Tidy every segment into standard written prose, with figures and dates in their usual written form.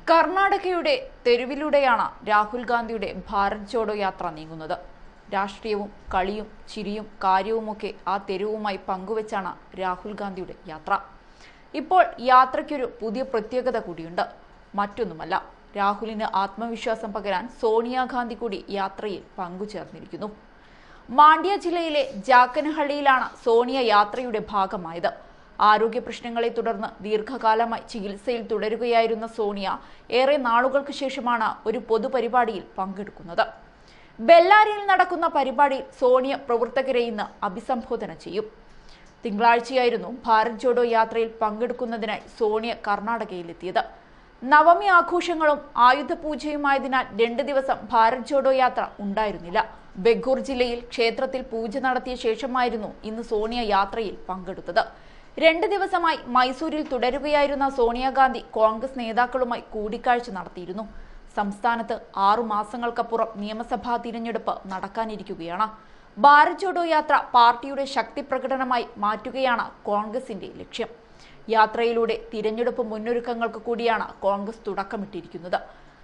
കർണാടകയുടെ തെരുവിലൂടെയാണ് രാഹുൽ ഗാന്ധിയുടെ ഭാരത് ജോഡോ യാത്ര നീങ്ങുന്നത്. രാഷ്ട്രീയവും കളിയും ചിരിയും കാര്യവുമൊക്കെ ആ തെരുവുമായി പങ്കുവെച്ചാണ് രാഹുൽ ഗാന്ധിയുടെ യാത്ര. ഇപ്പോൾ യാത്രയ്ക്കൊരു പുതിയ പ്രത്യേകത കൂടിയുണ്ട്. മറ്റൊന്നുമല്ല, രാഹുലിന് ആത്മവിശ്വാസം പകരാൻ സോണിയാഗാന്ധി കൂടി യാത്രയിൽ പങ്കുചേർന്നിരിക്കുന്നു. മാണ്ഡ്യ ജില്ലയിലെ ജാക്കനഹള്ളിയിലാണ് സോണിയ യാത്രയുടെ ഭാഗമായത്. ആരോഗ്യ പ്രശ്നങ്ങളെ തുടർന്ന് ദീർഘകാലമായി ചികിത്സയിൽ തുടരുകയായിരുന്ന സോണിയ ഏറെ നാളുകൾക്ക് ശേഷമാണ് ഒരു പൊതുപരിപാടിയിൽ പങ്കെടുക്കുന്നത്. ബെല്ലാരിയിൽ നടക്കുന്ന പരിപാടിയിൽ സോണിയ പ്രവർത്തകരെ ഇന്ന് അഭിസംബോധന ചെയ്യും. തിങ്കളാഴ്ചയായിരുന്നു ഭാരത് ജോഡോ യാത്രയിൽ പങ്കെടുക്കുന്നതിനായി സോണിയ കർണാടകയിലെത്തിയത്. നവമി ആഘോഷങ്ങളും ആയുധപൂജയുമായതിനാൽ 2 ദിവസം ഭാരത് ജോഡോ യാത്ര ഉണ്ടായിരുന്നില്ല. ബെഗൂർ ജില്ലയിൽ ക്ഷേത്രത്തിൽ പൂജ നടത്തിയ ശേഷമായിരുന്നു ഇന്ന് സോണിയ യാത്രയിൽ പങ്കെടുത്തത്. 2 ദിവസമായി മൈസൂരിൽ തുടരുകയായിരുന്ന സോണിയാഗാന്ധി കോൺഗ്രസ് നേതാക്കളുമായി കൂടിക്കാഴ്ച നടത്തിയിരുന്നു. സംസ്ഥാനത്ത് 6 മാസങ്ങൾക്കപ്പുറം നിയമസഭാ തിരഞ്ഞെടുപ്പ് നടക്കാനിരിക്കുകയാണ്. ഭാരത് ജോഡോ യാത്ര പാർട്ടിയുടെ ശക്തി പ്രകടനമായി മാറ്റുകയാണ് കോൺഗ്രസിന്റെ ലക്ഷ്യം. യാത്രയിലൂടെ തിരഞ്ഞെടുപ്പ് മുന്നൊരുക്കങ്ങൾക്ക് കൂടിയാണ് കോൺഗ്രസ് തുടക്കമിട്ടിരിക്കുന്നത്.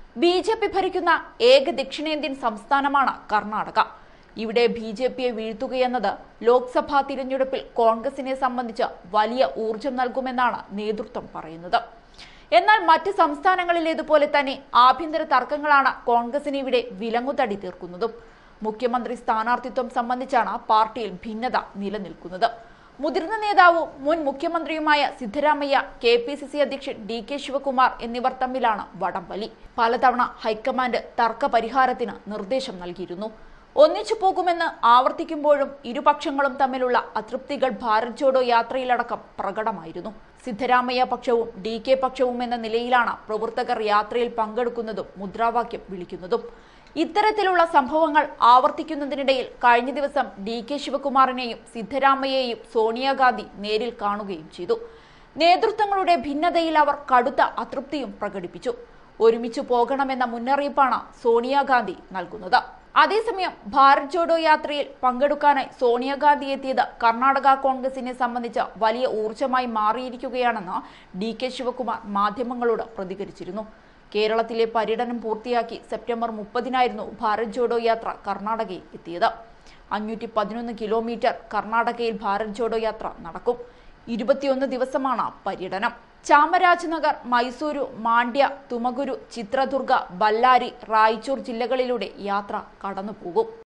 BJP ഭരിക്കുന്ന ഏക ദക്ഷിണേന്ത്യൻ സംസ്ഥാനമാണ് കർണാടക. ഇവിടെ BJPയെ വീഴ്ത്തുകയെന്നത് ലോക്സഭാ തിരഞ്ഞെടുപ്പിൽ കോൺഗ്രസിനെ സംബന്ധിച്ച് വലിയ ഊർജം നൽകുമെന്നാണ് നേതൃത്വം പറയുന്നത്. എന്നാൽ മറ്റ് സംസ്ഥാനങ്ങളിലേതുപോലെ തന്നെ ആഭ്യന്തര തർക്കങ്ങളാണ് കോൺഗ്രസിന് ഇവിടെ വിലങ്ങുതടി തീർക്കുന്നതും. മുഖ്യമന്ത്രി സ്ഥാനാർത്ഥിത്വം സംബന്ധിച്ചാണ് പാർട്ടിയിൽ ഭിന്നത നിലനിൽക്കുന്നത്. മുതിർന്ന നേതാവും മുൻ മുഖ്യമന്ത്രിയുമായ സിദ്ധരാമയ്യ, KPCC അധ്യക്ഷൻ DK ശിവകുമാർ എന്നിവർ തമ്മിലാണ് വടംവലി. പലതവണ ഹൈക്കമാൻഡ് തർക്ക പരിഹാരത്തിന് നിർദ്ദേശം നൽകിയിരുന്നു. ഒന്നിച്ചു പോകുമെന്ന് ആവർത്തിക്കുമ്പോഴും ഇരുപക്ഷങ്ങളും തമ്മിലുള്ള അതൃപ്തികൾ ഭാരത് ജോഡോ യാത്രയിലടക്കം പ്രകടമായിരുന്നു. സിദ്ധരാമയ്യ പക്ഷവും DK പക്ഷവും എന്ന നിലയിലാണ് പ്രവർത്തകർ യാത്രയിൽ പങ്കെടുക്കുന്നതും മുദ്രാവാക്യം വിളിക്കുന്നതും. ഇത്തരത്തിലുള്ള സംഭവങ്ങൾ ആവർത്തിക്കുന്നതിനിടയിൽ കഴിഞ്ഞ ദിവസം DK ശിവകുമാറിനെയും സിദ്ധരാമയ്യയെയും സോണിയാഗാന്ധി നേരിൽ കാണുകയും ചെയ്തു. നേതൃത്വങ്ങളുടെ ഭിന്നതയിൽ അവർ കടുത്ത അതൃപ്തിയും പ്രകടിപ്പിച്ചു. ഒരുമിച്ചു പോകണമെന്ന മുന്നറിയിപ്പാണ് സോണിയാഗാന്ധി നൽകുന്നത്. അതേസമയം ഭാരത് ജോഡോ യാത്രയിൽ പങ്കെടുക്കാനായി സോണിയാഗാന്ധി എത്തിയത് കർണാടക കോൺഗ്രസിനെ സംബന്ധിച്ച് വലിയ ഊർജമായി മാറിയിരിക്കുകയാണെന്ന് DK ശിവകുമാർ മാധ്യമങ്ങളോട് പ്രതികരിച്ചിരുന്നു. കേരളത്തിലെ പര്യടനം പൂർത്തിയാക്കി സെപ്റ്റംബർ 30-നായിരുന്നു ഭാരത് ജോഡോ യാത്ര കർണാടകയിൽ എത്തിയത്. 511 കിലോമീറ്റർ കർണാടകയിൽ ഭാരത് ജോഡോ യാത്ര നടക്കും. 21 ദിവസമാണ് പര്യടനം. ചാമരാജനഗർ, മൈസൂരു, മാണ്ഡ്യ, തുമകുരു, ചിത്രദുർഗ, ബല്ലാരി, റായ്ചൂർ ജില്ലകളിലൂടെ യാത്ര കടന്നുപോകും.